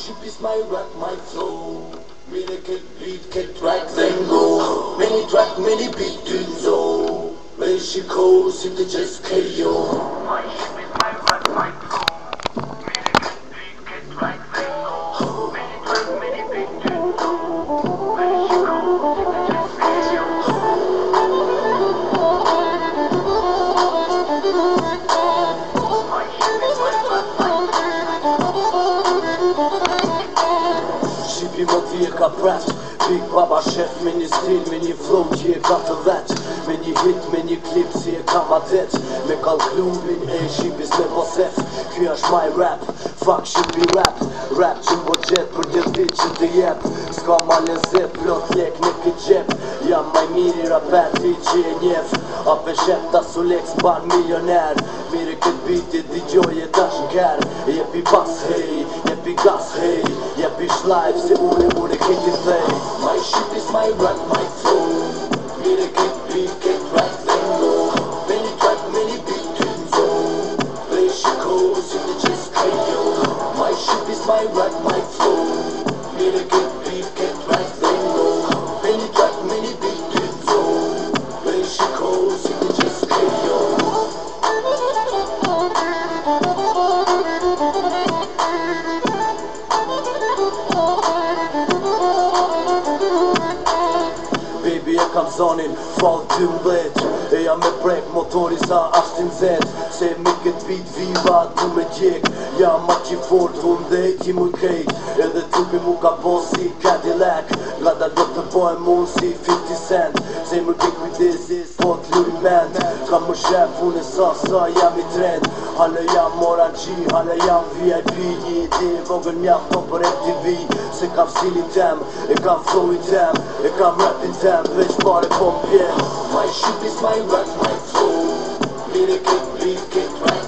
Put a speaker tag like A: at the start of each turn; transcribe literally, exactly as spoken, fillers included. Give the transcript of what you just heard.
A: ship is my rap, my flow. Many get beat, get track, then go. Many track, many beat, do so. Where she goes, if they just K O.
B: My ship is my rap, my flow. Many get beat, get track, then go. Many track, many beat, do so. Where she goes, if they just K O. My ship is my rap, my flow.
A: Shqipi më t'i e ka pret Big Baba Chef me një stil, me një flow që e ka të vet. Me një hit, me një klip si e ka ma det. Me kall klubin e Shqipis me posef. Ky është my rap, fuck Shqipi rap. Rap që m'bo gjet për gjithë vit që të jep. S'ka ma lezet, plot lek në këtë gjep. Jam maj miri rapeti që e njef. A pe shep ta Solex ban milioner. Mire këtë biti digjoje tash n'ker. Jepi bas hej, jepi gas hej. Jepi shlajf se ure ure këtë thej. My ship is my rap, my flow. Mire get beat, get right, then go. Many track, many beat, do so. Play she goes in the just K O. My ship is my rap, my flow. Mire get beat, get right, then go. Many track, many beat, do so. Play she goes in the just K O. Baby e kam zonin, fall dy mbet. E jam me prek motori sa ashtin zet. Se me këtë bit viva du me gjek. Jam ma që fort unë dhe ti mu kejt. Edhe trupi mu ka bo si Cadillac. Nga da do të bojmë unë si fifty cent. Se më ke kujdesis, po t'luj band. Kam më shef unë e sa sa jam i trend. Hale jam Moran G, hale jam V I P. Një ide vogën mjaft ton për M T V. Se kam stilin tem, e kam flowin tem, e kam rapin tem, veç pare po m'pjen. My ship is my rap, my flow. Mire get beat, get right.